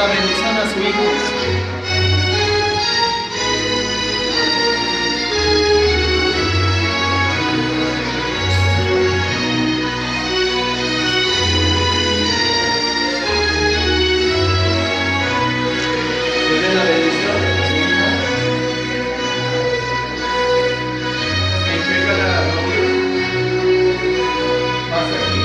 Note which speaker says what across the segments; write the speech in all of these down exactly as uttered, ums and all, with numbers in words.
Speaker 1: la bendición a su hijo. Dele la bendición a su hija. Entrega la novia. Pasa aquí.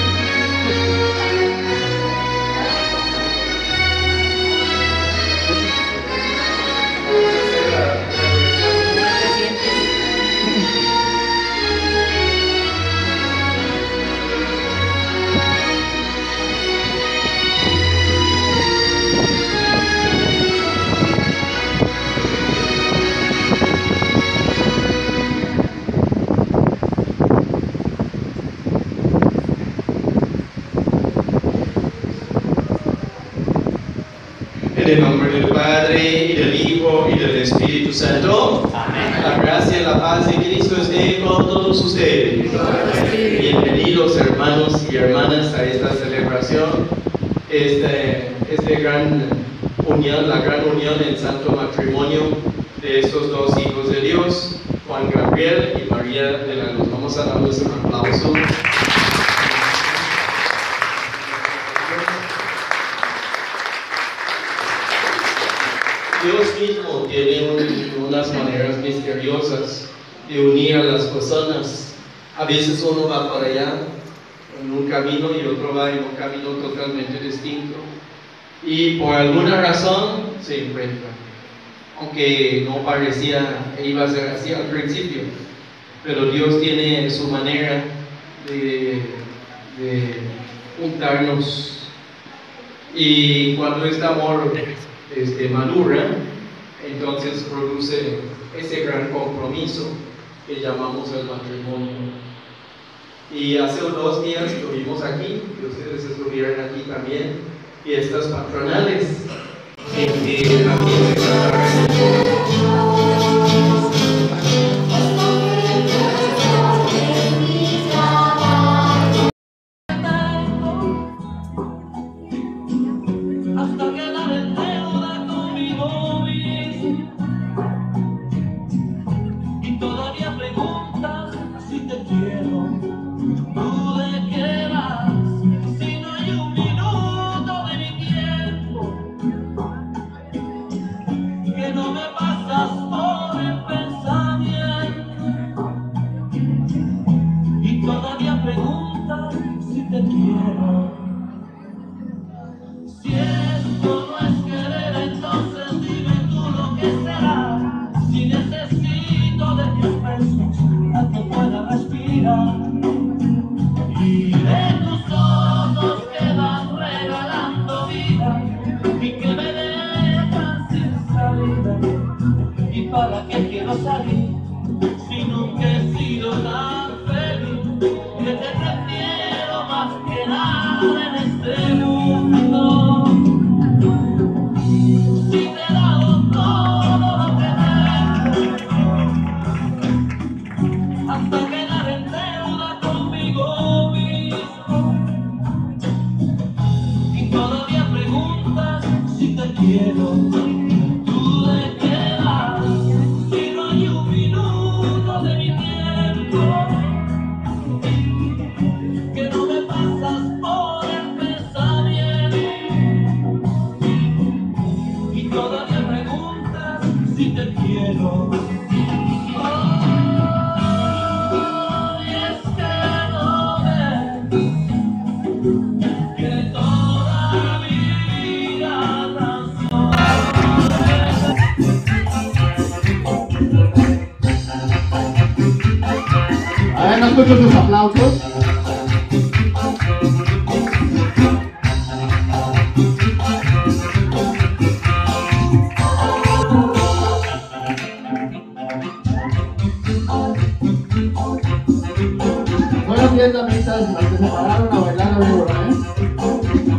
Speaker 2: En el nombre del Padre, y del Hijo, y del Espíritu Santo. Amén. La gracia y la paz de Cristo esté con todos ustedes. Bienvenidos, hermanos y hermanas, a esta celebración, este, este gran unión, la gran unión en santo matrimonio de estos dos hijos de Dios, Juan Gabriel y María de la Luz. Vamos a darles un aplauso. Dios mismo tiene un, unas maneras misteriosas de unir a las personas. A veces uno va por allá en un camino y otro va en un camino totalmente distinto. Y por alguna razón se encuentran. Aunque no parecía que iba a ser así al principio. Pero Dios tiene su manera de, de juntarnos. Y cuando este amor Este, madura, entonces produce ese gran compromiso que llamamos el matrimonio. Y hace dos días estuvimos aquí, y ustedes estuvieron aquí también, fiestas patronales, en que también se trata
Speaker 3: escucho sus aplausos. Buenas diez damitas, las que se pararon a bailar a víbora, ¿eh?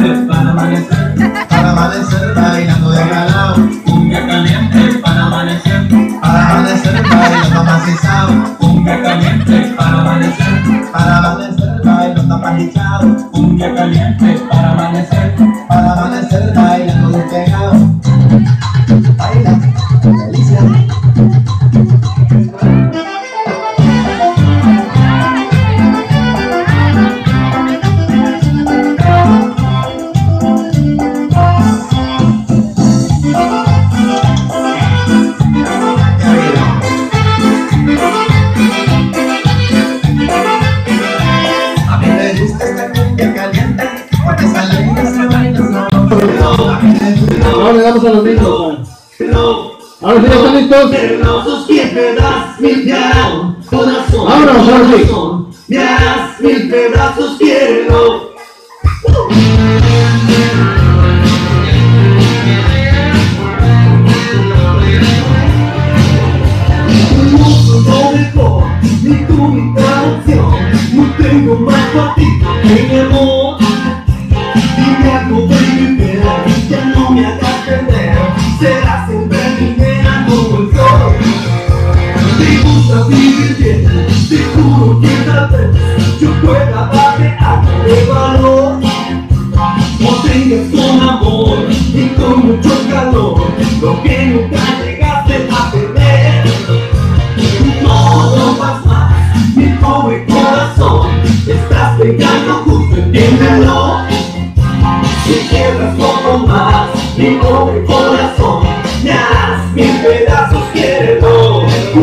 Speaker 4: caliente para amanecer,
Speaker 5: para amanecer bailando de galao.
Speaker 4: cumbia caliente para amanecer,
Speaker 5: Para amanecer bailando macizado.
Speaker 4: cumbia caliente para amanecer,
Speaker 5: Para amanecer bailando apanichado.
Speaker 4: cumbia caliente para amanecer.
Speaker 5: Para amanecer bailando despegado. Baila, delicia. A mí me gusta esta cumbia caliente, con esa leña se baila solo. A mí me gusta.
Speaker 3: Ahora le damos a los niños. Ahora sí, ¿están listos?
Speaker 4: Hermosos que me das mil pedazos, corazón,
Speaker 3: Vámonos, ahora sí.
Speaker 4: corazón, me harás mil pedazos, quiero. Un mundo no mejor, ni tú mi canción, no tengo más partido que mi amor. Dime algo, baby, pero ya no me hagas perder, será siempre mi nena como el sol. Te gusta vivir bien, te juro que tal vez yo pueda darte algo de valor. No tengas con amor y con mucho calor lo que nunca llegaste a tener. No rompas más mi pobre corazón, estás pegando justo, entiéndelo. Si quiebras poco más mi pobre corazón, me harás mil pedazos, quiero.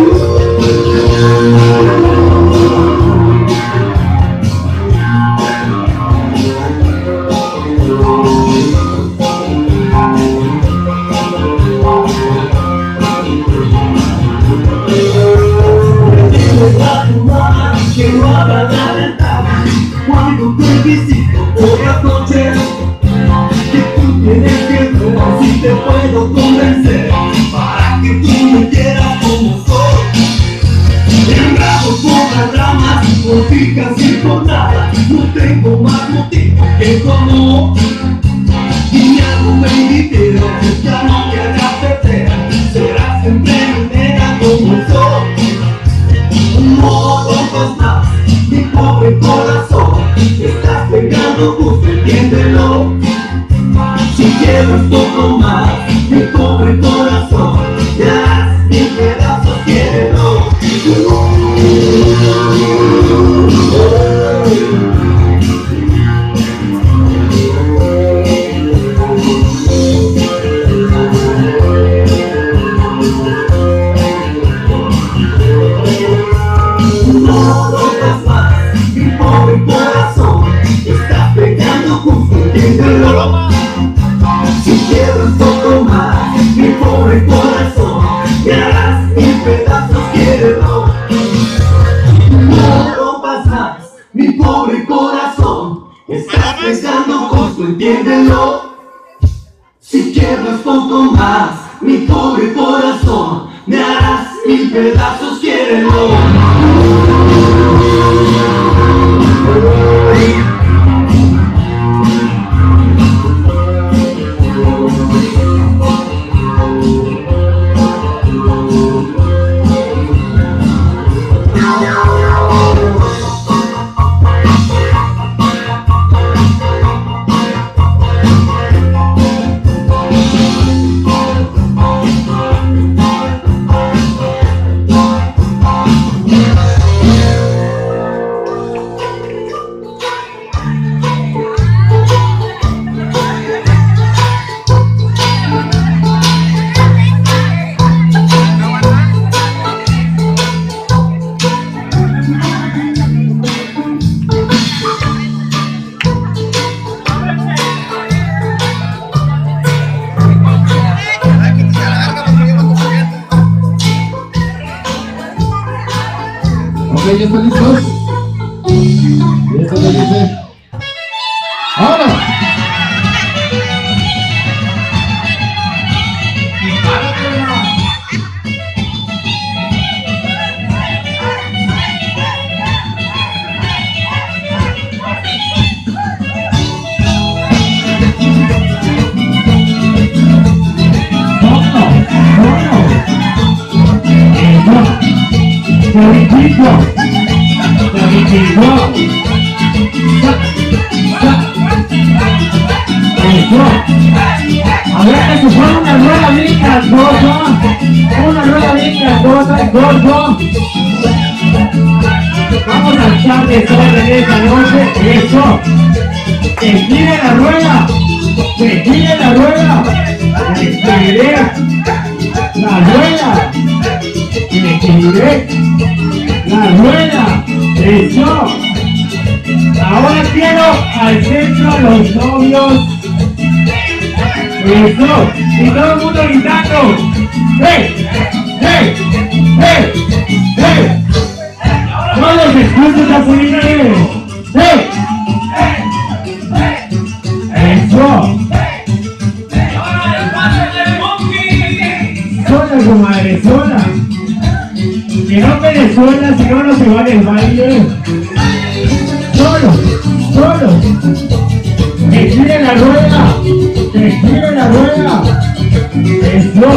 Speaker 4: Que no abra la ventana cuando te visito por la noche. Que tú tienes que ver si te puedo convencer para que tú me quieras como soy. Enramos por las ramas, por fijas y por nada, no tengo más motivo que tu amor. Dime algo, baby, pero ya no me hagas perder, serás siempre mi nena como el sol. No rompas más mi pobre corazón, estás pegando justo, entiéndelo. Si quieres poco más mi pobre corazón, me harás mil pedazos, quiero. No rompas más mi pobre corazón, estás pegando justo, entiéndelo. Si quieres poco más mi pobre corazón, me harás mil pedazos, quiero. No rompas más mi pobre corazón, estás pegando justo, entiéndelo. Si quieres poco más mi pobre corazón, me harás mil pedazos, quiero.
Speaker 3: Ok, ¿ya están listos? Y esto le dice. ¡Ahora! Davidito, Davidito. Eso. A ver, que se pone una rueda bien grandota, una rueda bien grandota, gordo. Vamos a echar de sol en esta noche. Eso. Que gire la rueda, que gire la rueda, que gire la rueda, que gire la rueda. Eso. Ahora quiero al centro a los novios. Eso. Y todo el mundo gritando. ¡Hey! ¡Hey! ¡Hey! ¡Hey! Todos escuchen a Pulinales. ¡Hey! Eso. Sola, comadre, sola. Que no Venezuela, si no, no se va el baile. Solo, solo. Que gire la rueda, que gire la rueda. Eso.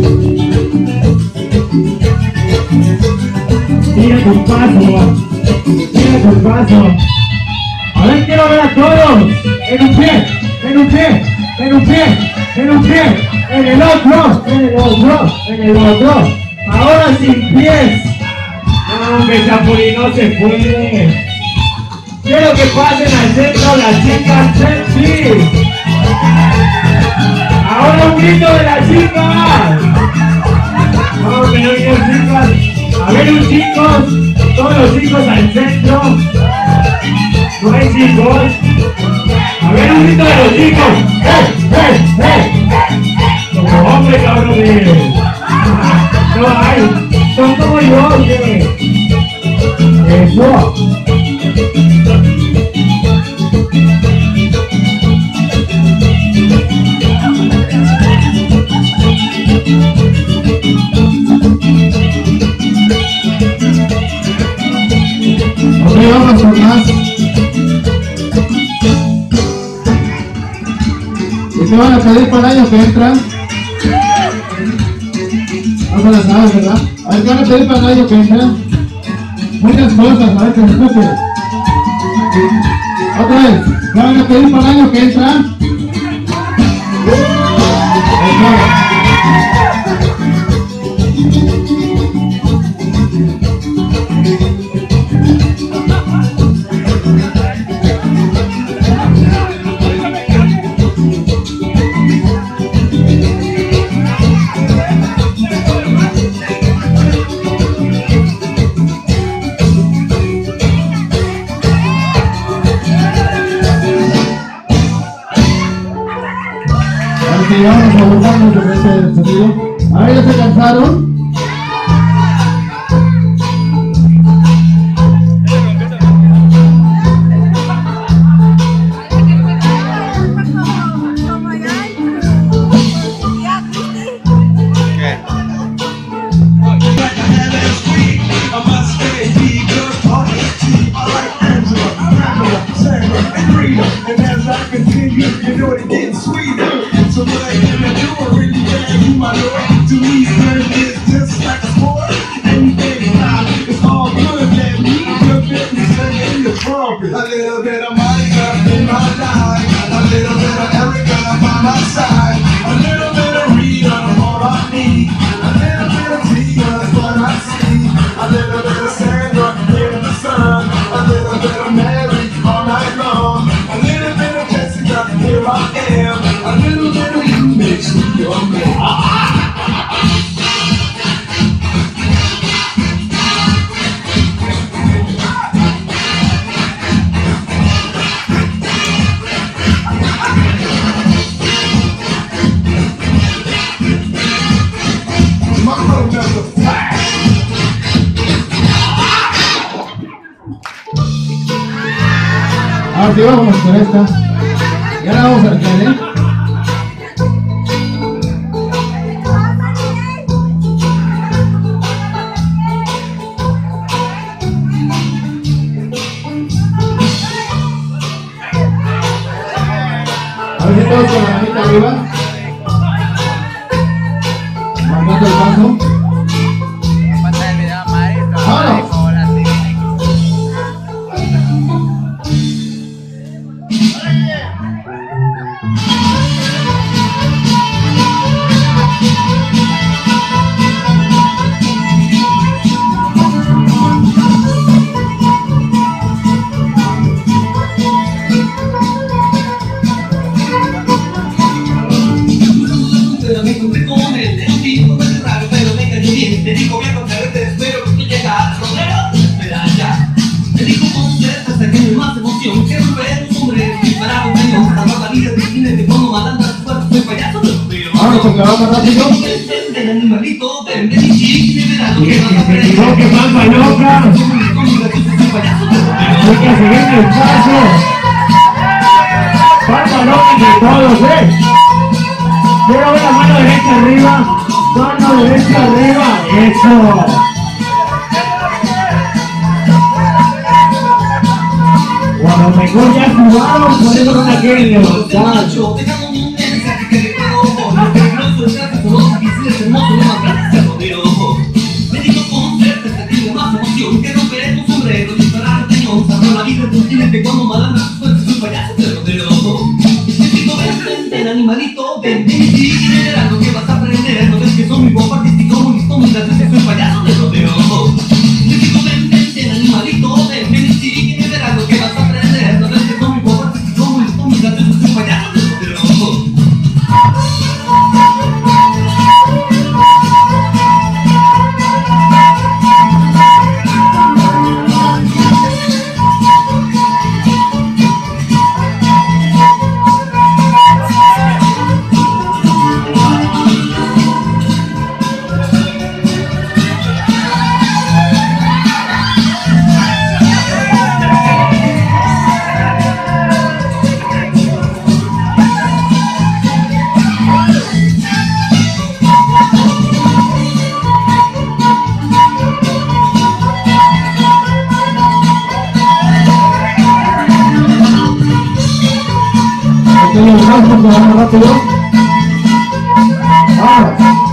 Speaker 3: Tira tu paso, tira tu paso. A ver, quiero ver a todos. En un pie, en un pie, en un pie, en un pie, en el otro, en el otro, en el otro. Ahora sin pies. No, hombre, Chapulín, no se puede. Quiero que pasen al centro las chicas sexy. Ahora un grito de las chicas. No, que no vienen chicas. A ver, un chicos, todos los chicos al centro. No hay chicos. A ver, un grito de los chicos. ¡Eh, eh, eh! Como hombre, cabrón. No hay. Son como yo, oye. Eso.
Speaker 6: Ok, vamos con más. ¿Y qué van a pedir para el año que entra? No se las sabes, ¿verdad? A ver, ¿qué van a pedir para el año que entra? Muchas cosas, a ver que se escuche. Otra vez, ¿qué van a pedir para el año que entra? Ok, vamos a abordarnos con este sonido. A ver, ¿ya se cansaron?
Speaker 4: A little bit of Monica in my life, a little bit of Erica by my side, a little bit of Rita, all I need, a little bit of Tina's what I see, a little bit of Sandra in the sun, a little bit of Mary all night long, a little bit of Jessica, here I am, a little bit of you makes me your man.
Speaker 6: Ahora sí, vamos con esta. Y ahora vamos a ver, ¿eh? A ver si todos con la manita arriba. Marcando el paso. ¡Vámonos!
Speaker 4: Imagínate cuando malandras tu cuerpo, soy payaso de rodeo.
Speaker 6: Ahora porque va más rápido.
Speaker 4: El animalito, ven, ven y chiqui, me verás lo que vas a
Speaker 3: Que se
Speaker 4: aprender.
Speaker 3: equivoque, pampa loca.
Speaker 4: Soy payaso de rodeo.
Speaker 3: Hay que seguir el paso. Pampa loca entre todos, eh. Quiero ver la mano derecha arriba. Mano derecha arriba. Eso. Cuando mejor ya jugaron, por eso no la quieren levantar.
Speaker 4: Yo dejando un mensaje que recuerdo. Lo peligroso es que son los difíciles, hermosos, los más grandes de rodeo. Me dijo con certeza que tengo más emoción que romper tu sombrero, disparar el cañón, salvar la vida de un jinete cuando malandras tu cuerpo, soy payaso de rodeo. Me dijo ven, ven, ven, animalito, ven, ven y sigue, me verás lo que vas a aprender. No ves que soy muy guapo, artístico, muy listo, muy gracioso, soy payaso de rodeo. Me dijo ven, ven, ven, animalito, ven, ven y sigue, me verás lo que vas a aprender. No ves que soy muy guapo, artístico, muy listo, muy gracioso, soy payaso de rodeo.
Speaker 6: Tengo el brazo que va más rápido. Ahora.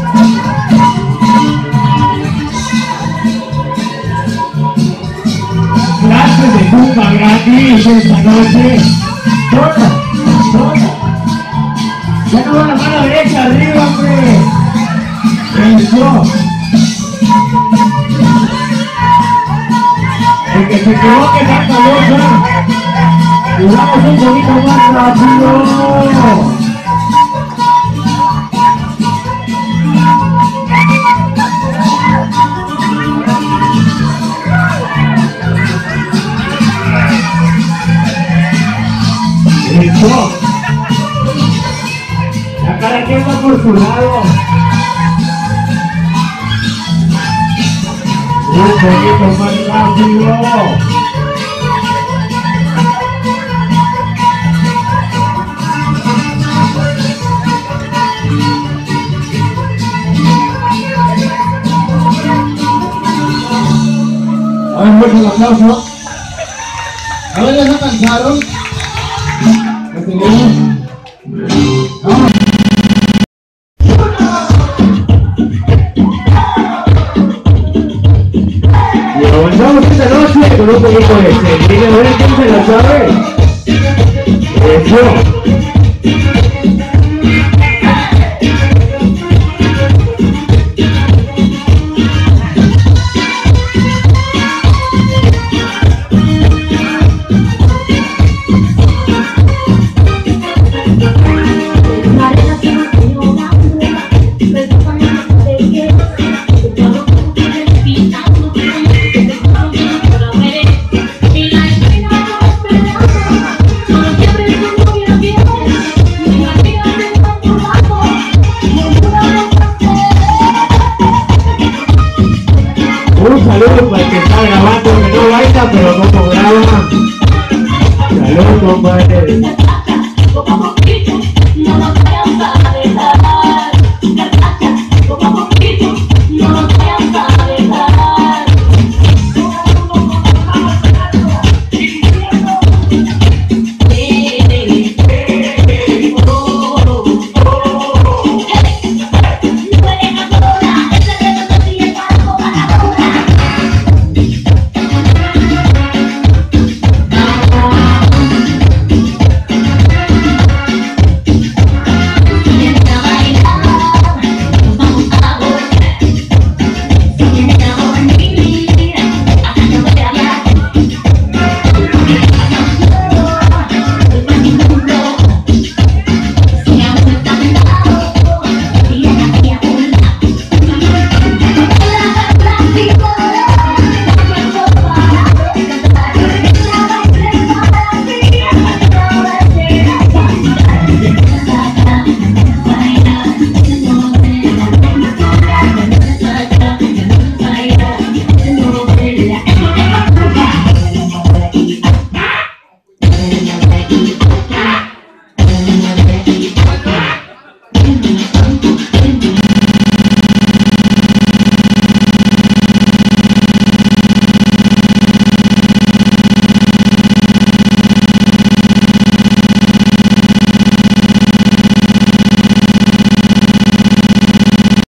Speaker 3: Clases de zumba gratis esta noche. Toca, toca. Ya no va la mano derecha arriba, hombre. Eso. El que se equivoque, saca loca. Y vamos un poquito más rápido. Listo. La cada quien va por su lado. Un poquito más rápido.
Speaker 6: A ver, mucho el aplauso. A ver, ¿ya se cansaron? ¿Ya seguimos? Vamos.
Speaker 3: Y avanzamos esta noche con un poquito de este. ¿Quieren ver quién se la sabe? Eso. Un saludo para el que está grabando, que no baila, pero como graba. Saludos, compadre.